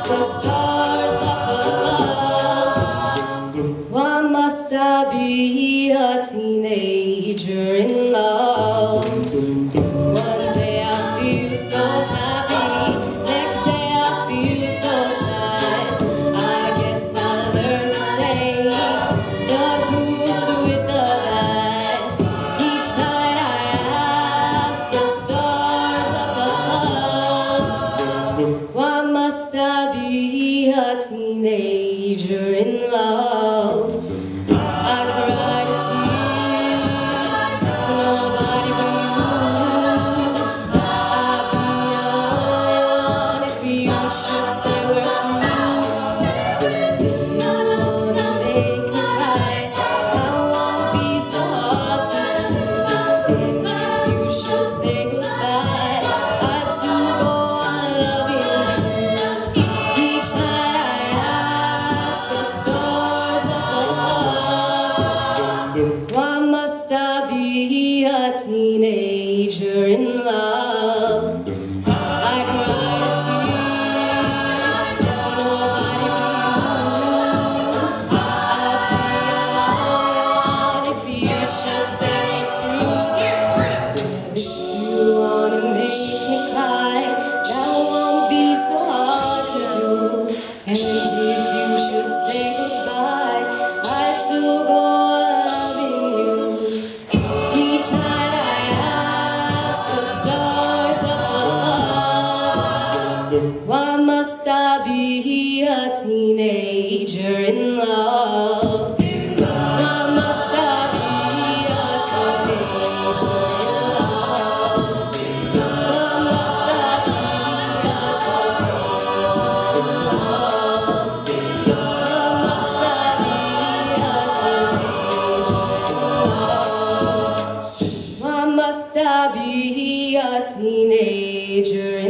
the stars up above. Why must I be a teenager in love? One day I feel so happy, next day I feel so sad. I guess I learned to take the good with the bad. Each night I ask the stars up above, why must I be a teenager in love? I cried a tear for nobody but you. I'd be the only one if you should say we're through. If you wanna make me cry, that won't be so hard to do. And if you should say goodbye, I'd still go on loving you. Each night I ask the stars above, why must I be a teenager in love? I cried a tear for nobody but you. I'd be the only one if you should say it through. If you wanna make me cry, that won't be so hard to do. And if you should say goodbye, I'd still go on loving you. Each night I ask the stars above, why must I be a teenager in love? Why must I be a teenager in love? Why must I be a teenager in love? Why must I be a teenager in love? Why must I be a teenager